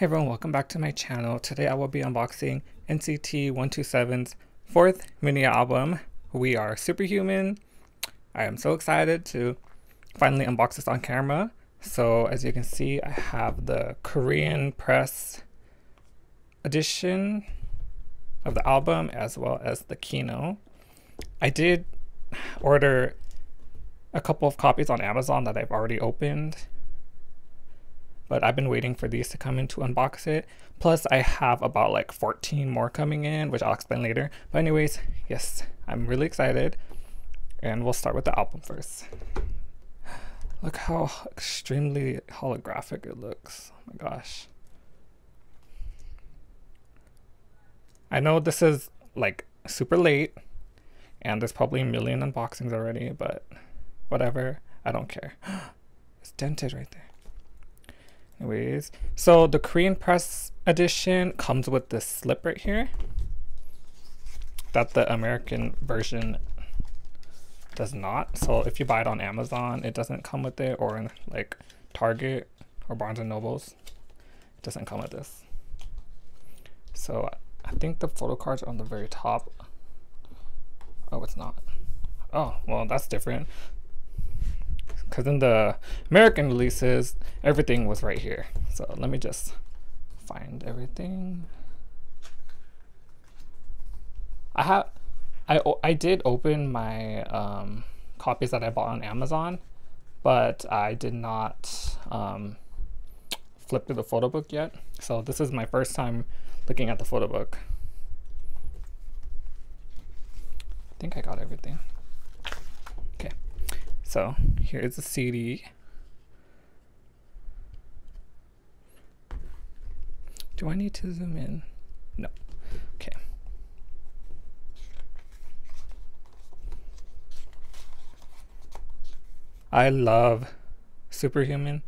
Hey everyone, welcome back to my channel. Today I will be unboxing NCT 127's fourth mini album, We Are Superhuman. I am so excited to finally unbox this on camera. So as you can see, I have the Korean press edition of the album as well as the Kihno. I did order a couple of copies on Amazon that I've already opened, but I've been waiting for these to come in to unbox it. Plus I have about like 14 more coming in, which I'll explain later. But anyways, yes, I'm really excited. And we'll start with the album first. Look how extremely holographic it looks. Oh my gosh. I know this is like super late and there's probably a million unboxings already, but whatever, I don't care. It's dented right there. Anyways, so the Korean press edition comes with this slip right here that the American version does not. So if you buy it on Amazon, it doesn't come with it, or in like Target or Barnes and Nobles, it doesn't come with this. So I think the photo cards are on the very top. Oh, it's not. Oh, well, that's different. Because in the American releases, everything was right here. So let me just find everything. I did open my copies that I bought on Amazon, but I did not flip through the photo book yet. So this is my first time looking at the photo book. I think I got everything. Okay. So here's the CD. Do I need to zoom in? No. Okay. I love Superhuman.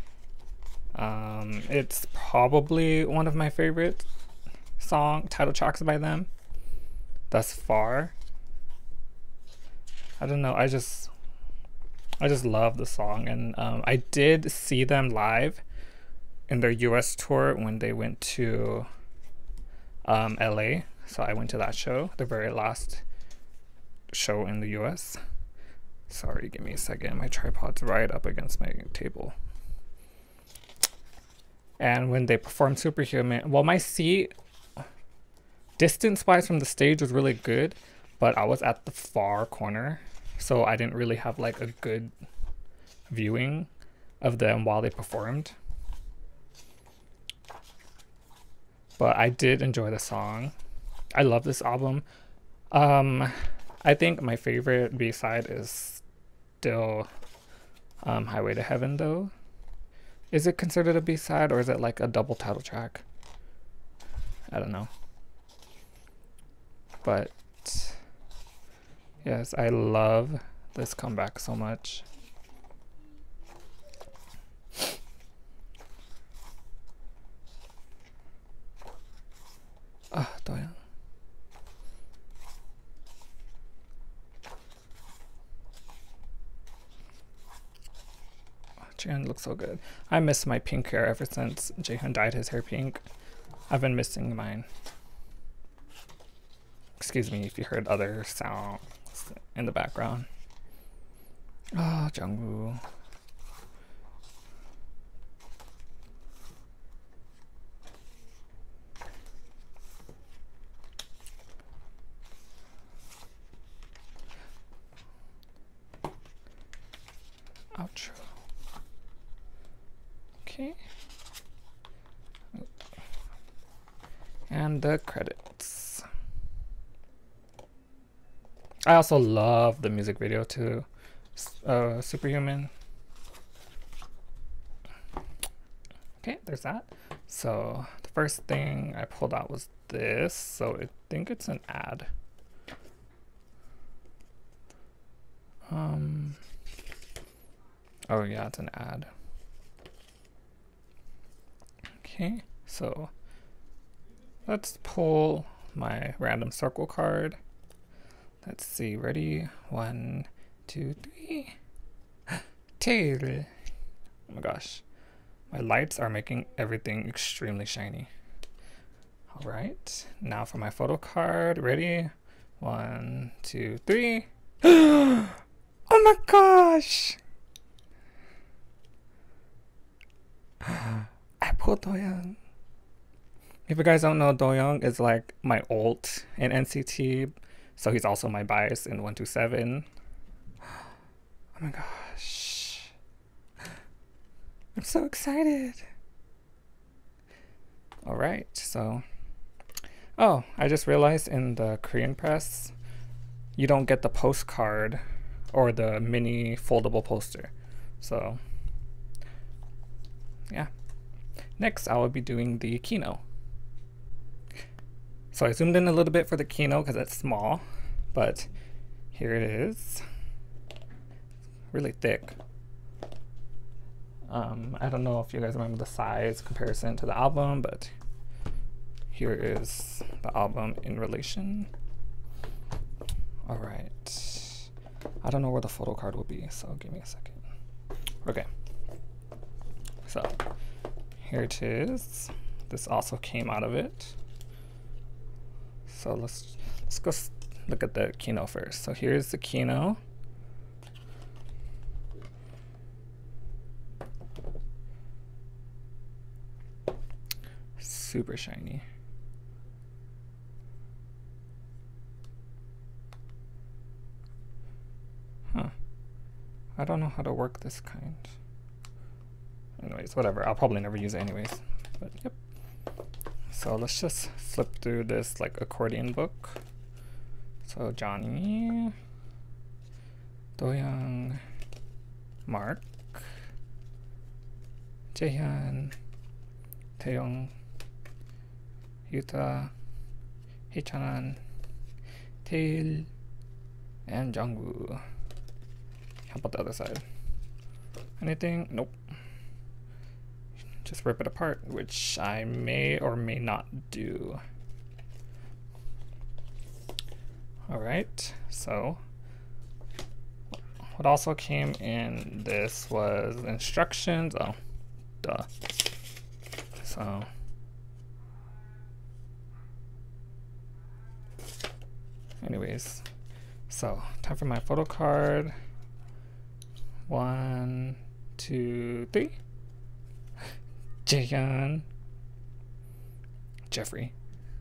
It's probably one of my favorite title tracks by them thus far. I don't know, I just love the song. And I did see them live in their US tour when they went to LA. So I went to that show, the very last show in the US. Sorry, give me a second. My tripod's right up against my table. And when they performed Superhuman, well, my seat, distance-wise from the stage, was really good, but I was at the far corner, so I didn't really have like a good viewing of them while they performed. But I did enjoy the song. I love this album. I think my favorite B-side is still Highway to Heaven though. Is it considered a B-side, or is it like a double title track? I don't know. But yes, I love this comeback so much. Ah, doyan. Jaehyun looks so good. I miss my pink hair ever since Jaehyun dyed his hair pink. I've been missing mine. Excuse me if you heard other sounds in the background. Oh, Jungwoo. Outro. Okay. And the credits. I also love the music video to Superhuman. Okay, there's that. So the first thing I pulled out was this. So I think it's an ad. Oh yeah, it's an ad. Okay, so let's pull my random circle card. Let's see, ready? 1, 2, 3. Tail. Oh my gosh. My lights are making everything extremely shiny. All right, now for my photo card. Ready? 1, 2, 3. Oh my gosh! I pulled Doyoung. If you guys don't know, Doyoung is like my ult in NCT, so he's also my bias in 127. Oh my gosh. I'm so excited. All right, so. Oh, I just realized in the Korean press, you don't get the postcard or the mini foldable poster. So, yeah. Next, I will be doing the Kihno. So I zoomed in a little bit for the Kihno because it's small, but here it is. Really thick. I don't know if you guys remember the size comparison to the album, but here is the album in relation. All right. I don't know where the photo card will be, so give me a second. Okay. So here it is. This also came out of it. So let's go look at the Kihno first. So here's the Kihno. Super shiny. Huh. I don't know how to work this kind. Anyways, whatever. I'll probably never use it anyways. But yep. So let's just flip through this like accordion book. So Johnny, Doyoung, Mark, Jaehyun, Taeyong, Yuta, Haechan, Tail, and Jungwoo. How about the other side? Anything? Nope. Just rip it apart, which I may or may not do. All right, so what also came in this was instructions. Oh, duh. So anyways, so time for my photo card. 1, 2, 3. Jaehyun, Jeffrey.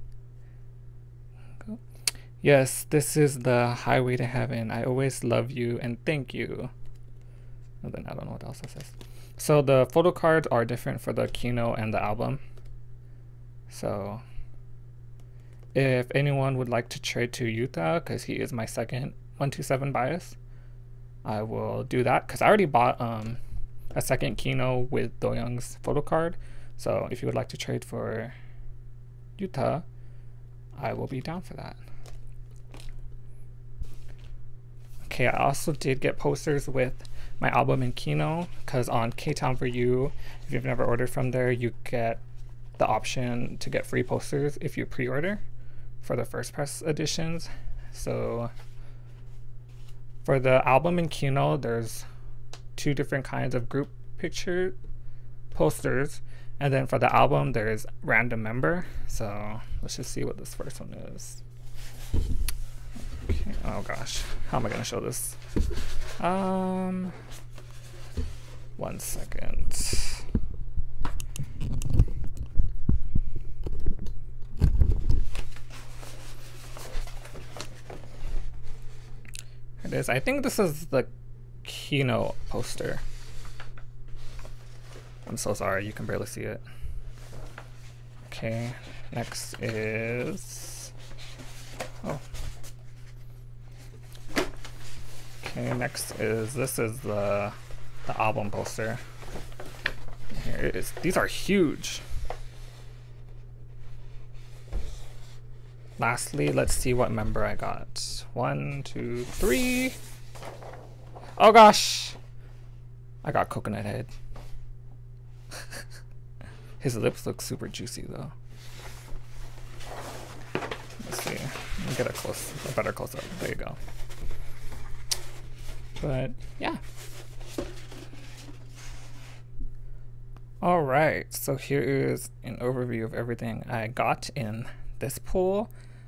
Go. Yes, this is the highway to heaven. I always love you and thank you. And then I don't know what else it says. So the photo cards are different for the Kihno and the album. So if anyone would like to trade to Yuta, because he is my second 127 bias, I will do that because I already bought a second Kihno with Doyoung's photo card. So if you would like to trade for Yuta, I will be down for that. Okay, I also did get posters with my album in Kihno because on K-Town For You, if you've never ordered from there, you get the option to get free posters if you pre-order for the first press editions. So for the album in Kihno, there's 2 different kinds of group picture posters, and then for the album there's random member. So let's just see what this first one is. Okay. Oh gosh, how am I gonna show this? 1 second. It is. I think this is the Kihno poster. I'm so sorry, you can barely see it. Okay, next is, oh. Okay, next is, this is the album poster. Here it is. These are huge. Lastly, let's see what member I got. 1, 2, 3. Oh gosh! I got Coconut Head. His lips look super juicy though. Let's see. Let me get a better close up. There you go. But yeah. Alright, so here is an overview of everything I got in this pool.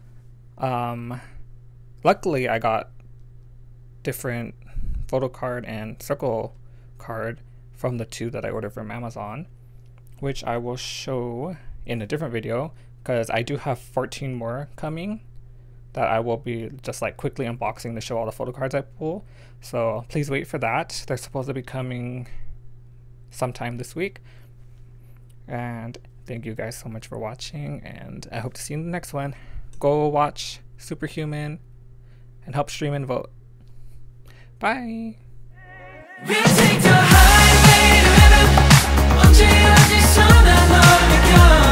Luckily I got different photo card and circle card from the two that I ordered from Amazon, which I will show in a different video because I do have 14 more coming that I will be just like quickly unboxing to show all the photo cards I pull. So please wait for that. They're supposed to be coming sometime this week. And thank you guys so much for watching, and I hope to see you in the next one. Go watch Superhuman and help stream and vote. Bye! We'll take the highway to heaven. 언제 어디서나 너를 껴